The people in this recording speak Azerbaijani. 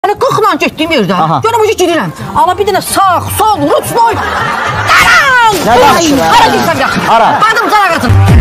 Hələ 40-la getdiyim yerdə, görəm ucu gidirəm. Amma bir dənə sağ, sol, ruç boy. Daran! Nə danışır? Hara girsəm yaxın. Hara? Badım zara qatın.